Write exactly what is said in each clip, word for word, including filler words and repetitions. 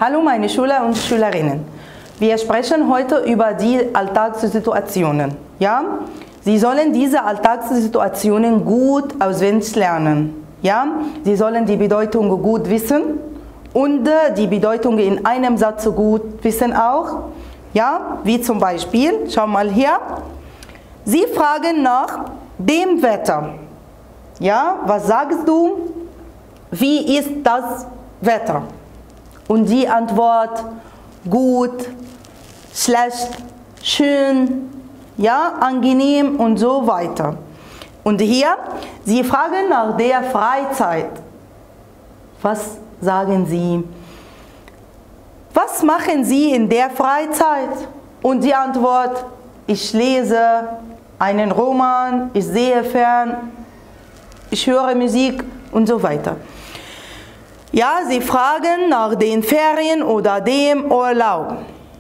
Hallo meine Schüler und Schülerinnen. Wir sprechen heute über die Alltagssituationen. Ja? Sie sollen diese Alltagssituationen gut auswendig lernen. Ja? Sie sollen die Bedeutung gut wissen und die Bedeutung in einem Satz gut wissen auch. Ja? Wie zum Beispiel, schau mal hier. Sie fragen nach dem Wetter. Ja? Was sagst du? Wie ist das Wetter? Und die Antwort: gut, schlecht, schön, ja, angenehm und so weiter. Und hier, Sie fragen nach der Freizeit. Was sagen Sie? Was machen Sie in der Freizeit? Und die Antwort: ich lese einen Roman, ich sehe fern, ich höre Musik und so weiter. Ja, Sie fragen nach den Ferien oder dem Urlaub.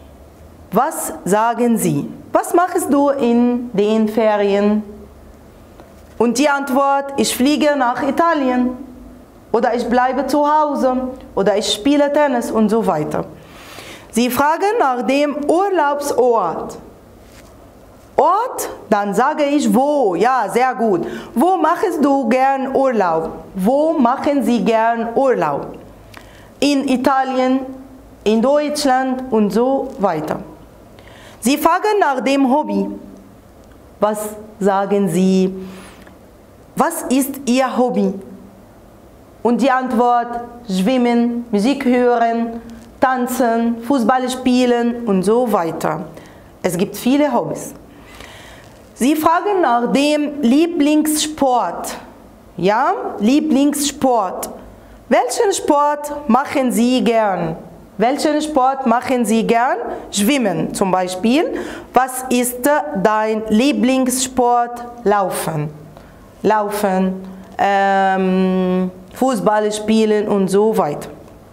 Was sagen Sie? Was machst du in den Ferien? Und die Antwort: ich fliege nach Italien. Oder ich bleibe zu Hause. Oder ich spiele Tennis und so weiter. Sie fragen nach dem Urlaubsort. Ort, dann sage ich wo. Ja, sehr gut. Wo machst du gern Urlaub? Wo machen Sie gern Urlaub? In Italien, in Deutschland und so weiter. Sie fragen nach dem Hobby. Was sagen Sie? Was ist Ihr Hobby? Und die Antwort: Schwimmen, Musik hören, tanzen, Fußball spielen und so weiter. Es gibt viele Hobbys. Sie fragen nach dem Lieblingssport. Ja, Lieblingssport. Welchen Sport machen Sie gern? Welchen Sport machen Sie gern? Schwimmen zum Beispiel. Was ist dein Lieblingssport? Laufen. Laufen, ähm, Fußball spielen und so weiter.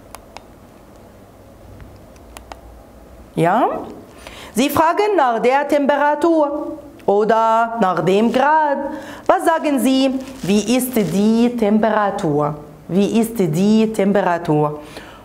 Ja? Sie fragen nach der Temperatur oder nach dem Grad. Was sagen Sie? Wie ist die Temperatur? Wie ist die Temperatur?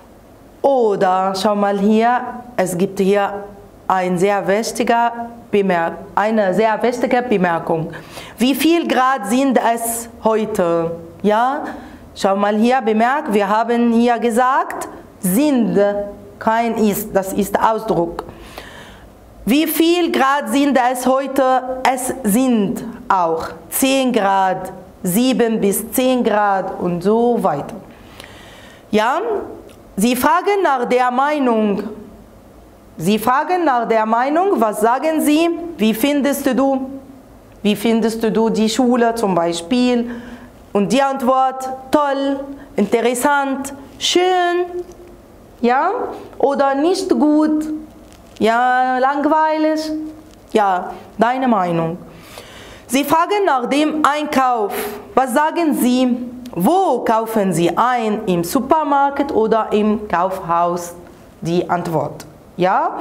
Oder schau mal hier, es gibt hier ein sehr wichtiger Bemerk eine sehr wichtige Bemerkung. Wie viel Grad sind es heute? Ja, schau mal hier, bemerkt, wir haben hier gesagt, sind, kein ist, das ist Ausdruck. Wie viel Grad sind es heute? Es sind auch zehn Grad, sieben bis zehn Grad und so weiter. Ja, Sie fragen nach der Meinung. Sie fragen nach der Meinung, was sagen Sie? Wie findest du? Wie findest du die Schule zum Beispiel? Und die Antwort: toll, interessant, schön, ja, oder nicht gut. Ja, langweilig. Ja, deine Meinung. Sie fragen nach dem Einkauf. Was sagen Sie? Wo kaufen Sie ein? Im Supermarkt oder im Kaufhaus? Die Antwort. Ja?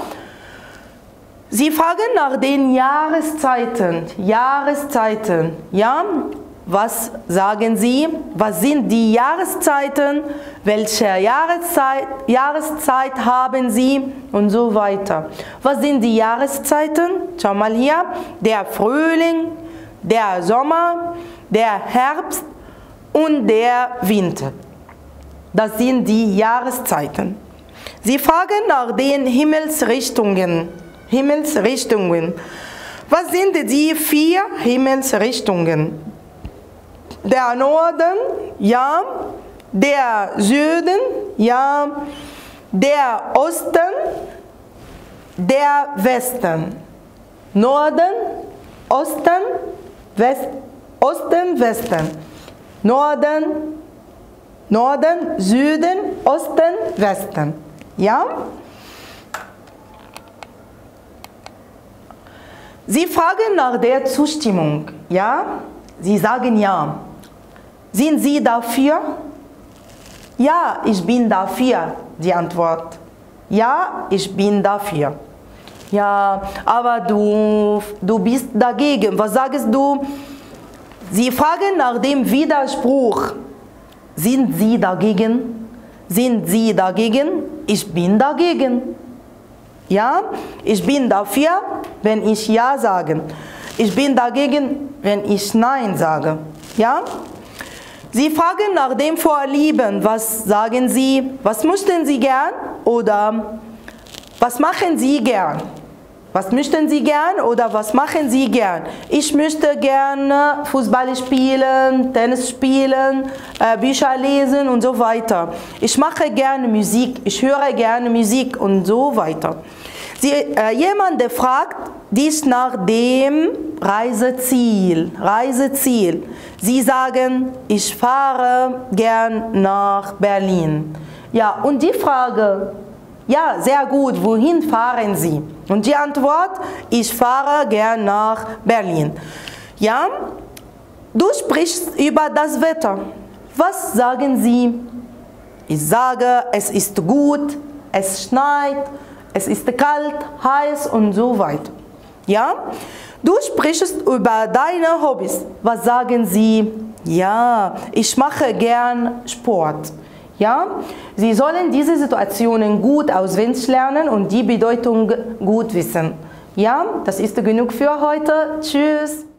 Sie fragen nach den Jahreszeiten. Jahreszeiten. Ja? Was sagen Sie? Was sind die Jahreszeiten? Welche Jahreszeit, Jahreszeit haben Sie? Und so weiter. Was sind die Jahreszeiten? Schau mal hier. Der Frühling, der Sommer, der Herbst und der Winter. Das sind die Jahreszeiten. Sie fragen nach den Himmelsrichtungen. Himmelsrichtungen. Was sind die vier Himmelsrichtungen? Der Norden, ja, der Süden, ja, der Osten, der Westen. Norden, Osten, West, Osten, Westen. Norden, Norden, Süden, Osten, Westen. Ja? Sie fragen nach der Zustimmung. Ja? Sie sagen ja. Sind Sie dafür? Ja, ich bin dafür, die Antwort. Ja, ich bin dafür. Ja, aber du, du bist dagegen. Was sagst du? Sie fragen nach dem Widerspruch. Sind Sie dagegen? Sind Sie dagegen? ich bin dagegen. Ja, ich bin dafür, wenn ich Ja sage. Ich bin dagegen, wenn ich Nein sage. Ja? Sie fragen nach dem Vorlieben. Was sagen Sie? Was möchten Sie gern? Oder was machen Sie gern? Was möchten Sie gern oder was machen Sie gern? Ich möchte gerne Fußball spielen, Tennis spielen, äh, Bücher lesen und so weiter. Ich mache gerne Musik, ich höre gerne Musik und so weiter. Sie, äh, jemand, der fragt dies nach dem Reiseziel, Reiseziel. Sie sagen, ich fahre gern nach Berlin. Ja, und die Frage, ja, sehr gut, wohin fahren Sie? Und die Antwort, ich fahre gern nach Berlin. Ja, du sprichst über das Wetter. Was sagen Sie? Ich sage, es ist gut, es schneit, es ist kalt, heiß und so weiter. Ja, du sprichst über deine Hobbys. Was sagen Sie? Ja, ich mache gern Sport. Ja, Sie sollen diese Situationen gut auswendig lernen und die Bedeutung gut wissen. Ja, das ist genug für heute. Tschüss.